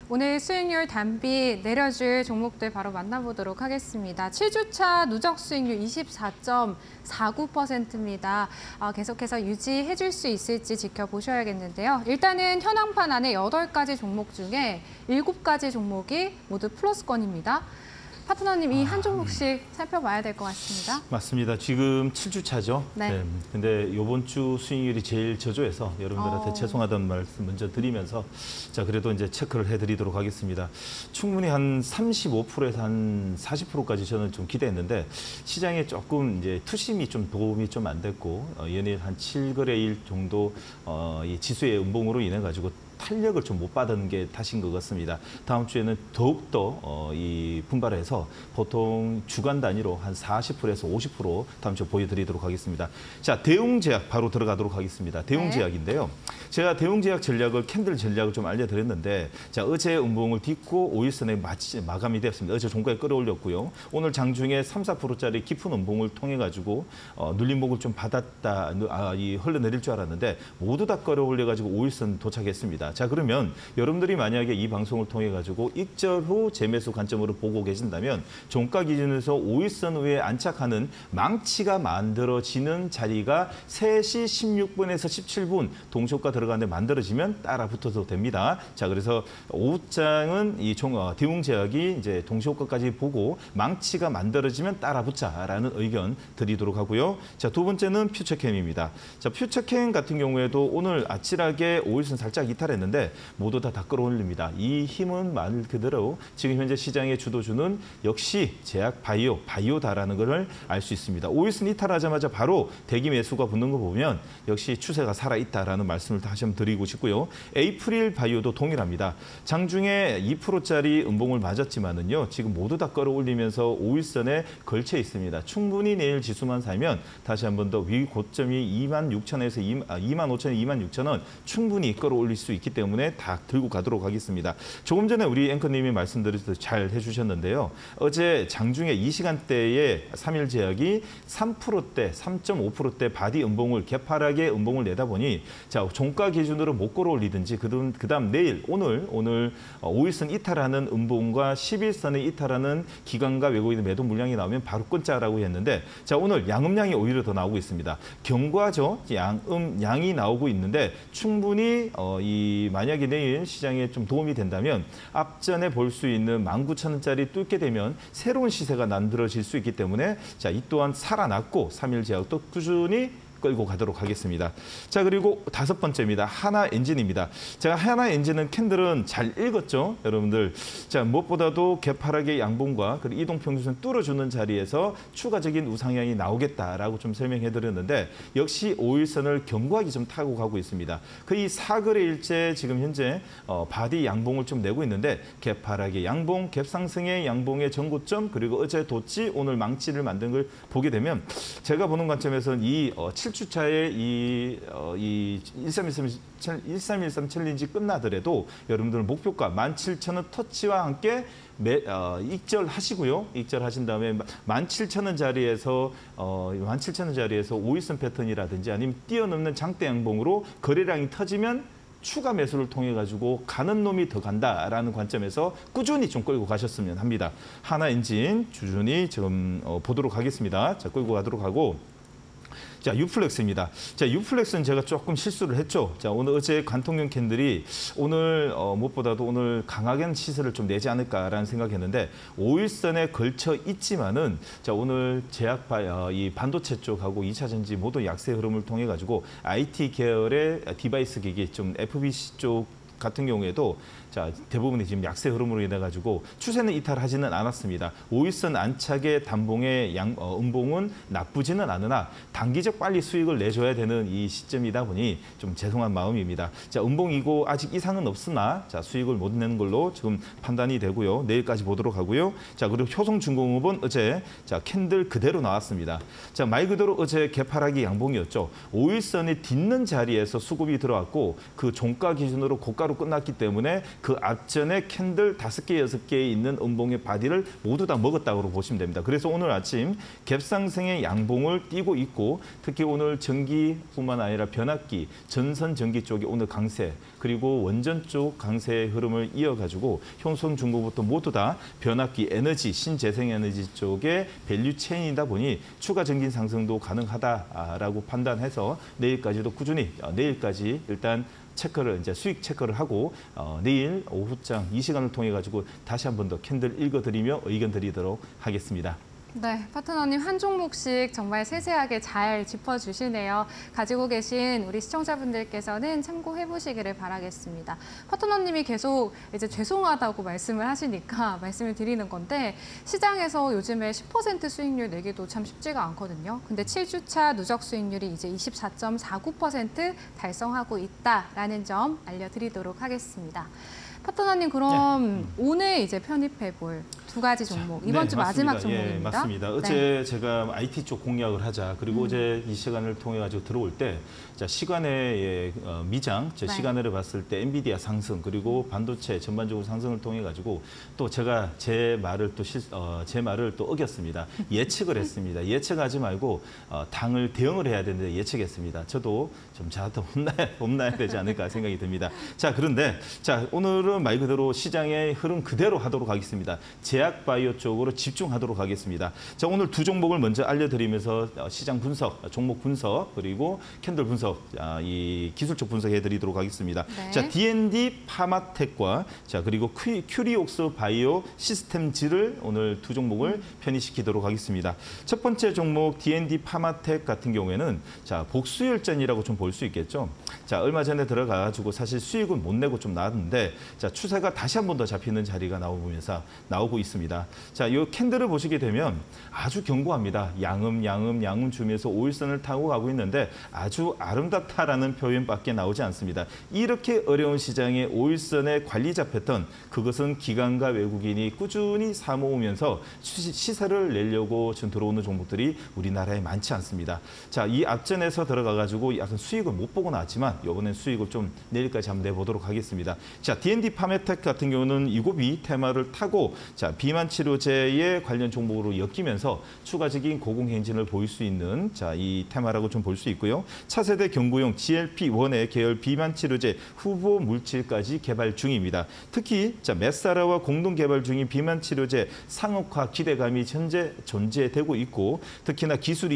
오늘 수익률 단비 내려줄 종목들 바로 만나보도록 하겠습니다. 7주차 누적 수익률 24.49%입니다. 계속해서 유지해줄 수 있을지 지켜보셔야겠는데요. 일단은 현황판 안에 8가지 종목 중에 7가지 종목이 모두 플러스권입니다. 파트너님, 이 한 종목씩 살펴봐야 될 것 같습니다. 맞습니다. 지금 7주차죠. 네. 근데 이번 주 수익률이 제일 저조해서 여러분들한테 죄송하다는 말씀 먼저 드리면서 자, 그래도 이제 체크를 해드리도록 하겠습니다. 충분히 한 35%에서 한 40%까지 저는 좀 기대했는데 시장에 조금 이제 투심이 좀 도움이 좀 안 됐고 연일 한 7거래일 정도 이 지수의 음봉으로 인해 가지고 탄력을 좀 못 받은 게 탓인 것 같습니다. 다음 주에는 더욱더 이 분발해서 보통 주간 단위로 한 40%에서 50% 다음 주에 보여드리도록 하겠습니다. 자, 대웅제약 바로 들어가도록 하겠습니다. 대웅제약인데요. 제가 대웅제약 전략을 캔들 전략을 좀 알려드렸는데 자, 어제 음봉을 딛고 5일선에 마감이 되었습니다. 어제 종가에 끌어올렸고요. 오늘 장중에 3, 4%짜리 깊은 음봉을 통해 가지고 눌림목을 좀 받았다, 흘러내릴 줄 알았는데 모두 다 끌어올려 가지고 5일선 도착했습니다. 자, 그러면 여러분들이 만약에 이 방송을 통해 가지고 익절 후 재매수 관점으로 보고 계신다면 종가 기준에서 5일선 위에 안착하는 망치가 만들어지는 자리가 3시 16분에서 17분 동시효과 들어가는데 만들어지면 따라 붙어도 됩니다. 자, 그래서 오후장은 이 대웅제약이 이제 동시효과까지 보고 망치가 만들어지면 따라 붙자라는 의견 드리도록 하고요. 자, 두 번째는 퓨처캠입니다. 자, 퓨처캠 같은 경우에도 오늘 아찔하게 5일선 살짝 이탈했는데 모두 다 끌어올립니다. 이 힘은 말 그대로 지금 현재 시장의 주도주는 역시 제약 바이오다라는 것을 알 수 있습니다. 5일선 이탈하자마자 바로 대기 매수가 붙는 거 보면 역시 추세가 살아있다라는 말씀을 다시 한번 드리고 싶고요. 에이프릴 바이오도 동일합니다. 장중에 2%짜리 음봉을 맞았지만은요. 지금 모두 다 끌어올리면서 5일선에 걸쳐 있습니다. 충분히 내일 지수만 살면 다시 한 번 더 위 고점이 26,000에서 25,000원, 26,000원 충분히 끌어올릴 수 있기 때문에 다 들고 가도록 하겠습니다. 조금 전에 우리 앵커님이 말씀드렸듯이 잘 해주셨는데요. 어제 장중에 이 시간대에 3일 제약이 3%대, 3.5%대 바디 음봉을 개파하게 음봉을 내다 보니 자, 종가 기준으로 못 끌어올리든지 그다음 내일 오늘 5일선 이탈하는 음봉과 10일선에 이탈하는 기관과 외국인 매도 물량이 나오면 바로 끊자라고 했는데 자, 오늘 양음량이 오히려 더 나오고 있습니다. 경과죠. 양이 나오고 있는데 충분히 만약에 내일 시장에 좀 도움이 된다면 앞전에 볼 수 있는 19,000원짜리 뚫게 되면 새로운 시세가 만들어질 수 있기 때문에 자, 이 또한 살아났고 3일 제약도 꾸준히 끌고 가도록 하겠습니다. 자, 그리고 다섯 번째입니다. 하나엔진입니다. 제가 하나엔진은 캔들은 잘 읽었죠, 여러분들. 자, 무엇보다도 개파락의 양봉과 그리고 이동평균선 뚫어주는 자리에서 추가적인 우상향이 나오겠다라고 좀 설명해드렸는데 역시 5일선을 견고하게 좀 타고 가고 있습니다. 거의 4거래일째 지금 현재 바디 양봉을 좀 내고 있는데 개파락의 양봉, 갭상승의 양봉의 전고점 그리고 어제 도치, 오늘 망치를 만든 걸 보게 되면 제가 보는 관점에서는 이 7주차에 이 1313 챌린지 끝나더라도 여러분들 목표가 17,000원 터치와 함께 익절하시고요. 익절하신 다음에 17,000원 자리에서 17,000원 자리에서 5일선 패턴이라든지 아니면 뛰어넘는 장대 양봉으로 거래량이 터지면 추가 매수를 통해 가지고 가는 놈이 더 간다라는 관점에서 꾸준히 좀 끌고 가셨으면 합니다. 하나엔진 꾸준히 지금 보도록 하겠습니다. 자, 끌고 가도록 하고. 자, 유플렉스입니다. 자, 유플렉스는 제가 조금 실수를 했죠. 자, 어제 관통용 캔들이 오늘 무엇보다도 오늘 강하게 시세를 좀 내지 않을까라는 생각했는데 5일선에 걸쳐 있지만은 자, 오늘 이 반도체 쪽하고 2차 전지 모두 약세 흐름을 통해 가지고 IT 계열의 디바이스 기기 좀 FBC 쪽 같은 경우에도 자, 대부분이 지금 약세 흐름으로 인해 가지고 추세는 이탈하지는 않았습니다. 5일선 안착의 단봉의 음봉은 나쁘지는 않으나 단기적 빨리 수익을 내줘야 되는 이 시점이다 보니 좀 죄송한 마음입니다. 자, 음봉이고 아직 이상은 없으나 자, 수익을 못 내는 걸로 지금 판단이 되고요. 내일까지 보도록 하고요. 자, 그리고 효성중공업은 어제 자, 캔들 그대로 나왔습니다. 자, 말 그대로 어제 개파락이 양봉이었죠. 5일선이 딛는 자리에서 수급이 들어왔고 그 종가 기준으로 고가 고가로 끝났기 때문에 그 앞전에 캔들 5개, 6개에 있는 음봉의 바디를 모두 다 먹었다고 보시면 됩니다. 그래서 오늘 아침 갭상승의 양봉을 띄고 있고 특히 오늘 전기뿐만 아니라 변압기, 전선 전기 쪽이 오늘 강세 그리고 원전 쪽 강세의 흐름을 이어가지고 효성중공부터 모두 다 변압기, 에너지, 신재생에너지 쪽의 밸류 체인이다 보니 추가 전기 상승도 가능하다라고 판단해서 내일까지도 꾸준히 내일까지 일단 체크를 이제 수익 체크를 하고 내일 오후장 이 시간을 통해 가지고 다시 한 번 더 캔들 읽어드리며 의견 드리도록 하겠습니다. 네, 파트너님 한 종목씩 정말 세세하게 잘 짚어주시네요. 가지고 계신 우리 시청자분들께서는 참고해 보시기를 바라겠습니다. 파트너님이 계속 이제 죄송하다고 말씀을 하시니까 말씀을 드리는 건데 시장에서 요즘에 10% 수익률 내기도 참 쉽지가 않거든요. 근데 7주차 누적 수익률이 이제 24.49% 달성하고 있다라는 점 알려드리도록 하겠습니다. 파트너님 그럼 오늘 이제 편입해 볼 두 가지 종목, 이번 주 마지막 종목입니다. 예, 맞습니다. 어제 제가 IT 쪽 공략을 하자, 그리고 어제 이 시간을 통해 가지고 들어올 때 시간의 미장, 시간을 봤을 때 엔비디아 상승, 그리고 반도체 전반적으로 상승을 통해 가지고 또 제가 제 말을 또 어겼습니다. 예측을 했습니다. 예측하지 말고 당을 대응을 해야 되는데 예측했습니다. 저도 좀 저한테 혼나야 되지 않을까 생각이 듭니다. 자, 그런데 오늘은 말 그대로 시장의 흐름 그대로 하도록 하겠습니다. 제약바이오 쪽으로 집중하도록 하겠습니다. 자, 오늘 두 종목을 먼저 알려드리면서 시장 분석, 종목 분석, 그리고 캔들 분석, 이 기술적 분석해드리도록 하겠습니다. 네. 자, D&D 파마텍과 그리고 큐리옥스 바이오 시스템즈를 오늘 두 종목을 편입시키도록 하겠습니다. 첫 번째 종목 D&D 파마텍 같은 경우에는 복수열전이라고 좀 볼 수 있겠죠. 자, 얼마 전에 들어가가지고 사실 수익은 못 내고 좀 나왔는데 추세가 다시 한 번 더 잡히는 자리가 나오고 있습니다. 자, 이 캔들을 보시게 되면 아주 견고합니다. 양음 주면서 5일선을 타고 가고 있는데 아주 아름답다라는 표현밖에 나오지 않습니다. 이렇게 어려운 시장에 5일선의 관리자 패턴, 그것은 기관과 외국인이 꾸준히 사모으면서 시세를 내려고 지금 들어오는 종목들이 우리나라에 많지 않습니다. 자, 이 앞전에서 들어가가지고 약간 수익을 못 보고 나왔지만 이번엔 수익을 좀 내일까지 한번 내보도록 하겠습니다. 자, D&D 파메텍 같은 경우는 이고비 테마를 타고 비만 치료제의 관련 종목으로 엮이면서 추가적인 고공행진을 보일 수 있는 이 테마라고 좀 볼 수 있고요. 차세대 경구용 GLP-1의 계열 비만 치료제 후보 물질까지 개발 중입니다. 특히 메사라와 공동 개발 중인 비만 치료제 상업화 기대감이 현재 존재되고 있고 특히나 기술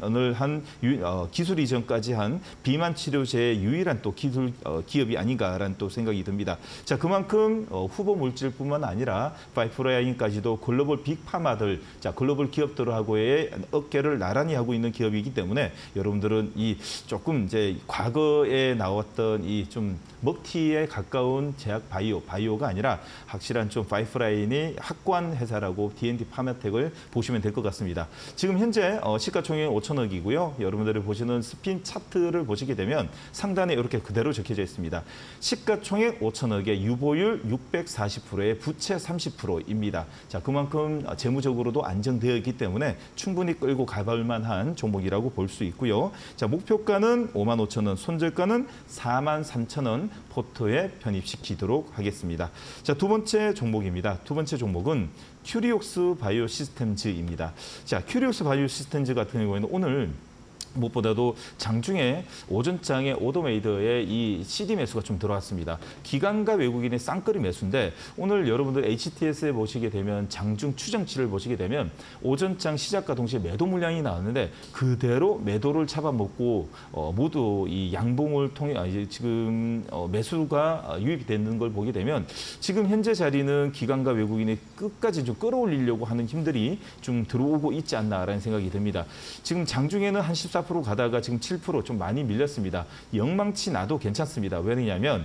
이전까지 한 비만 치료제의 유일한 또 기업이 아닌가라는 또 생각이 듭니다. 자, 그만큼 후보 물질뿐만 아니라 파이프라인까지도 글로벌 빅파마들, 글로벌 기업들하고의 어깨를 나란히 하고 있는 기업이기 때문에 여러분들은 이 조금 이제 과거에 나왔던 이 좀 먹튀에 가까운 제약 바이오가 아니라 확실한 좀 파이프라인이 확고한 회사라고 D&D 파마텍을 보시면 될 것 같습니다. 지금 현재 시가총액 5천억이고요. 여러분들이 보시는 스핀 차트를 보시게 되면 상단에 이렇게 그대로 적혀져 있습니다. 시가총액 5천억에 유보율 640%에 부채 30%입니다. 자, 그만큼 재무적으로도 안정되어 있기 때문에 충분히 끌고 가볼 만한 종목이라고 볼 수 있고요. 자, 목표가는 55,000원, 손절가는 43,000원 포트에 편입시키도록 하겠습니다. 자, 두 번째 종목입니다. 두 번째 종목은 큐리옥스 바이오 시스템즈입니다. 자, 큐리옥스 바이오 시스템즈 같은 경우에는 오늘 무엇보다도 장중에 오전장에 오더메이드의 이 CD 매수가 좀 들어왔습니다. 기관과 외국인의 쌍끌이 매수인데 오늘 여러분들 HTS에 보시게 되면 장중 추정치를 보시게 되면 오전장 시작과 동시에 매도 물량이 나왔는데 그대로 매도를 잡아먹고 모두 이 양봉을 통해 지금 매수가 유입이 되는 걸 보게 되면 지금 현재 자리는 기관과 외국인이 끝까지 좀 끌어올리려고 하는 힘들이 좀 들어오고 있지 않나라는 생각이 듭니다. 지금 장중에는 한 14% 가다가 지금 7% 좀 많이 밀렸습니다. 영망치 나도 괜찮습니다. 왜냐하면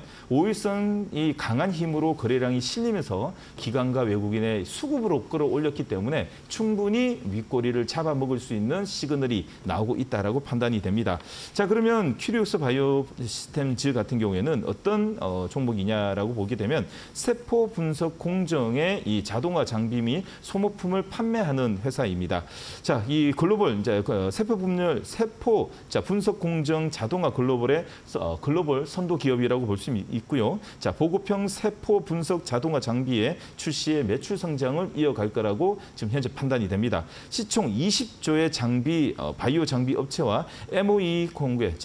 5일선이 강한 힘으로 거래량이 실리면서 기관과 외국인의 수급으로 끌어올렸기 때문에 충분히 윗꼬리를 잡아먹을 수 있는 시그널이 나오고 있다라고 판단이 됩니다. 자, 그러면 큐리옥스 바이오 시스템즈 같은 경우에는 어떤 종목이냐라고 보게 되면 세포 분석 공정의 이 자동화 장비 및 소모품을 판매하는 회사입니다. 자, 이 글로벌 세포 세포 분석 공정 자동화 글로벌의 글로벌 선도 기업이라고 볼 수 있고요. 보급형 세포 분석 자동화 장비의 출시에 매출 성장을 이어갈 거라고 지금 현재 판단이 됩니다. 시총 20조의 장비 바이오 장비 업체와 MOE 공개,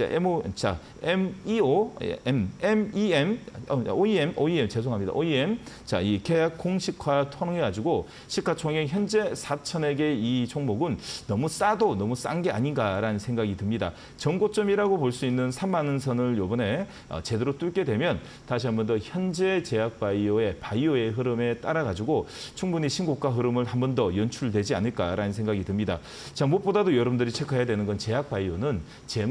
OEM 죄송합니다. OEM 이 계약 공식화 통해 가지고 시가총액 현재 4천억의 이 종목은 너무 싸도 너무 싼 게 아닌가라는 생각이 듭니다. 전고점이라고 볼 수 있는 3만 원 선을 이번에 제대로 뚫게 되면 다시 한 번 더 현재 제약바이오의 흐름에 따라 가지고 충분히 신고가 흐름을 한 번 더 연출되지 않을까라는 생각이 듭니다. 무엇보다도 여러분들이 체크해야 되는 건 제약바이오는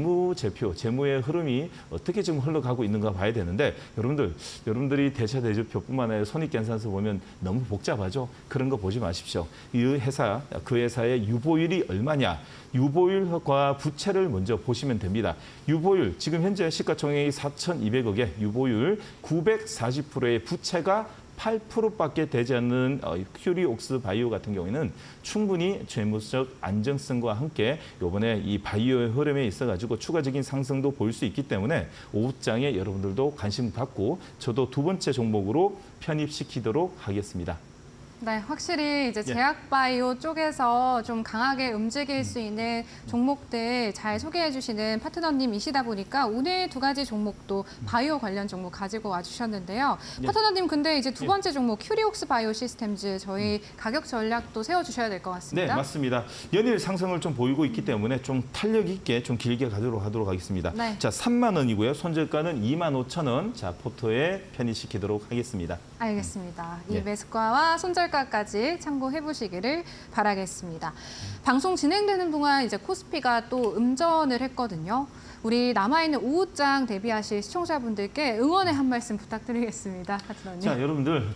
재무의 흐름이 어떻게 지금 흘러가고 있는가 봐야 되는데 여러분들이 대차대조표뿐만 아니라 손익계산서 보면 너무 복잡하죠. 그런 거 보지 마십시오. 그 회사의 유보율이 얼마냐. 유보율과 부채를 먼저 보시면 됩니다. 유보율, 지금 현재 시가총액이 4,200억에 유보율 940%의 부채가 8%밖에 되지 않는 큐리옥스 바이오 같은 경우에는 충분히 재무적 안정성과 함께 이번에 이 바이오의 흐름에 있어가지고 추가적인 상승도 볼 수 있기 때문에 오후장에 여러분들도 관심 갖고 저도 두 번째 종목으로 편입시키도록 하겠습니다. 네, 확실히 이제 제약바이오 쪽에서 좀 강하게 움직일 수 있는 종목들 잘 소개해 주시는 파트너님이시다 보니까 오늘 두 가지 종목도 바이오 관련 종목 가지고 와주셨는데요. 파트너님, 근데 이제 두 번째 종목 큐리옥스 바이오 시스템즈 저희 가격 전략도 세워주셔야 될 것 같습니다. 네, 맞습니다. 연일 상승을 좀 보이고 있기 때문에 좀 탄력 있게 좀 길게 가도록 하겠습니다. 네. 3만 원이고요. 손절가는 25,000원. 포토에 편입시키도록 하겠습니다. 알겠습니다. 이 매수가와 손절가까지 참고해 보시기를 바라겠습니다. 방송 진행되는 동안 이제 코스피가 또 음전을 했거든요. 우리 남아있는 오후장 대비하실 시청자분들께 응원의 한 말씀 부탁드리겠습니다. 파트너님. 여러분들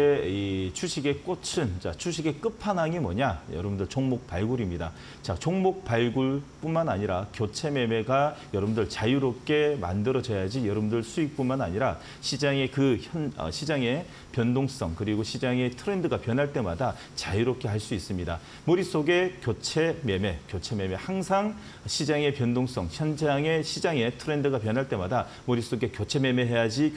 주식의 꽃은 주식의 끝판왕이 뭐냐? 여러분들 종목 발굴입니다. 종목 발굴뿐만 아니라 교체 매매가 여러분들 자유롭게 만들어져야지 여러분들 수익뿐만 아니라 시장의 시장의 변동성 그리고 시장의 트렌드가 변할 때마다 자유롭게 할 수 있습니다. 머릿속에 교체 매매 항상 시장의 변동성, 현장의 시장의 트렌드가 변할 때마다 머릿속에 교체 매매해야지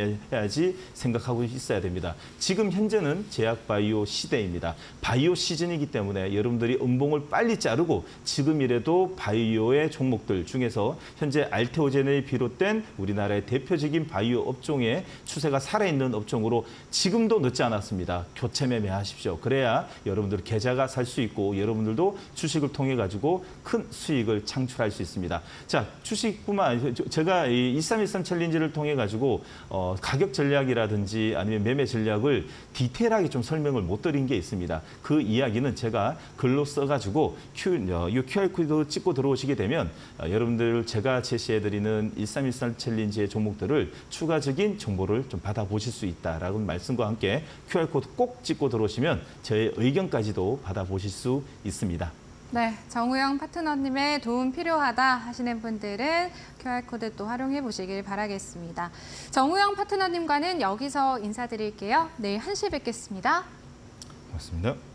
생각하고 있어야 됩니다. 지금 현재는 제약바이오 시대입니다. 바이오 시즌이기 때문에 여러분들이 음봉을 빨리 자르고 지금이라도 바이오의 종목들 중에서 현재 알테오젠을 비롯된 우리나라의 대표적인 바이오 업종의 추세가 살아있는 업종으로 지금도 늦지 않았습니다. 교체 매매하십시오. 그래야 여러분들 계좌가 살 수 있고 여러분들도 주식을 통해 가지고 큰 수익을 창출할 수 있습니다. 주식뿐만 아니라 제가 이 1313 챌린지를 통해 가지고 가격 전략이라든지 아니면 매매 전략을 디테일하게 좀 설명을 못 드린 게 있습니다. 그 이야기는 제가 글로 써가지고 이 QR코드 찍고 들어오시게 되면 여러분들 제가 제시해드리는 1313 챌린지의 종목들을 추가적인 정보를 좀 받아보실 수 있다라는 말씀과 함께 QR코드 꼭 찍고 들어오시면 저의 의견까지도 받아보실 수 있습니다. 네, 정우영 파트너님의 도움 필요하다 하시는 분들은 QR코드 또 활용해 보시길 바라겠습니다. 정우영 파트너님과는 여기서 인사드릴게요. 내일 1시에 뵙겠습니다. 고맙습니다.